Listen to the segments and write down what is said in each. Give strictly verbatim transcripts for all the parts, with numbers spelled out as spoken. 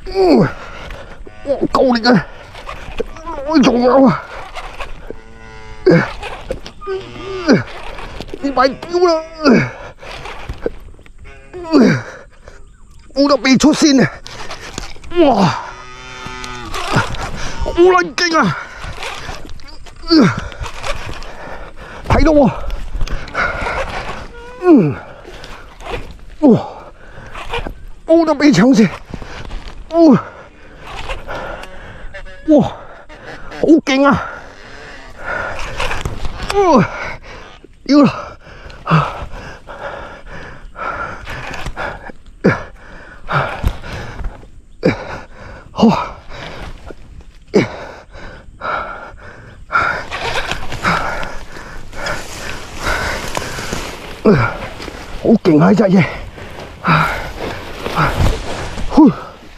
嗯，我夠力啊！我仲有啊！呢塊標啦，我都未出線啊！哇，好撚勁啊！睇到喎，嗯，哇，我都未搶線，哇，哇，好勁啊！哇，要啦！ 好，好勁啊！呢隻嘢，呼，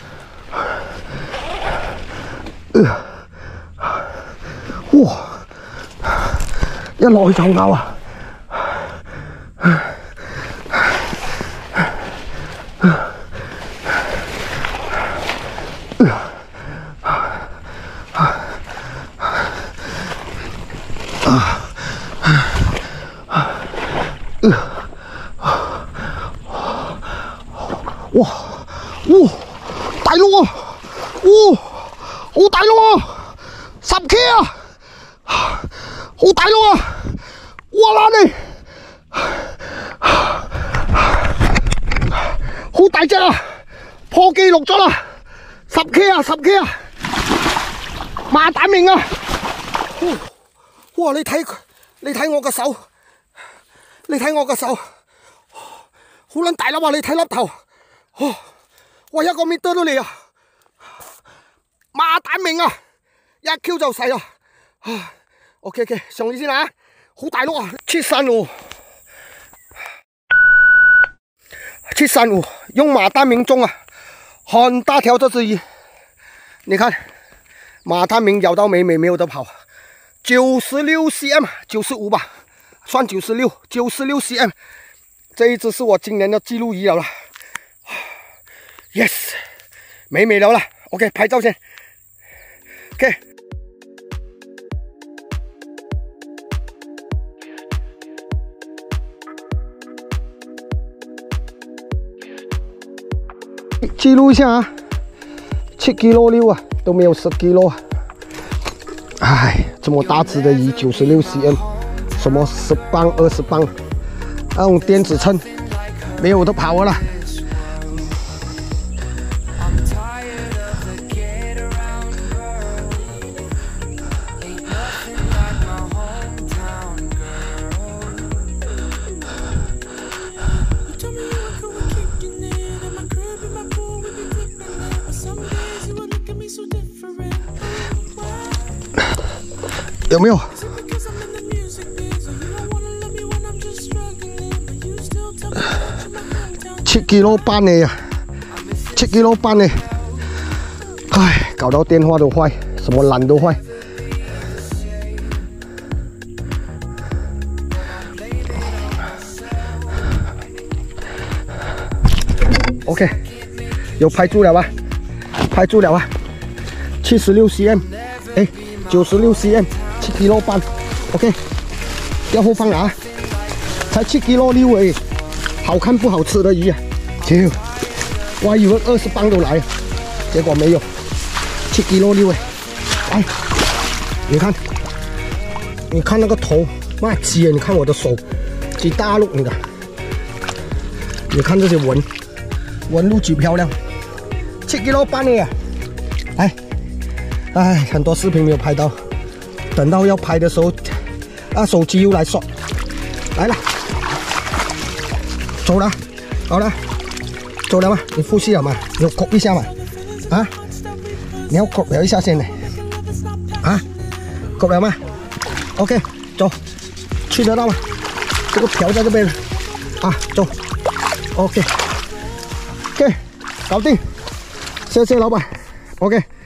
哇！一落去就咬啊！ 哇哇大佬啊！哇好大佬啊！十 K 啊！好大佬啊！哇啦你，好大隻啊！破紀錄咗啦！十 K 啊！十 K 啊！馬大明啊！哇！你睇你睇我個手，你睇我個手，好撚大粒啊！你睇粒頭。 哦，哇！一個米多都嚟啊！馬大明啊，一 Q 就細啊！啊 ，OK OK， 上去先啊，好大碌啊！切珊瑚，切珊瑚用馬大明中啊，很大條這之一。你看，馬大明咬到美美沒有得跑，九十六 cm， 九十五吧，算九十六，九十六 cm， 這一只是我今年的記錄儀了啦。 Yes， 美美了啦 ，OK， 拍照先 ，OK。记录一下啊，七 kilo 六啊，都没有十 kilo 啊。哎，这么大只的鱼，九十六 cm， 什么十磅、二十磅，那种电子秤，没有得跑了。 有没有？七 kilo 半呢呀，七 kilo 半呢，唉，搞到电话都坏，什么缆都坏。OK， 有拍住了吧？拍住了啊！七十六 cm， 哎，九十六 cm。 七 kilo 半 ，OK， 要后放了啊！才七 kilo 六而已，好看不好吃的鱼啊！就，我以为二十磅都来了，结果没有，七 kilo 六哎！哎，你看，你看那个头，妈鸡啊！你看我的手，几大陆你的，你看这些纹，纹路几漂亮，七 kilo 半的呀！哎，哎，很多视频没有拍到。 等到要拍的时候，啊，手机又来刷，来了，走了，好了，走了吗？你呼吸了吗？你要拱一下嘛，啊，你要拱了一下先呢，啊，拱了吗 ？OK， 走，去得到吗？这个瓢在这边了，啊，走 ，OK，OK， 搞定，谢谢老板 ，OK。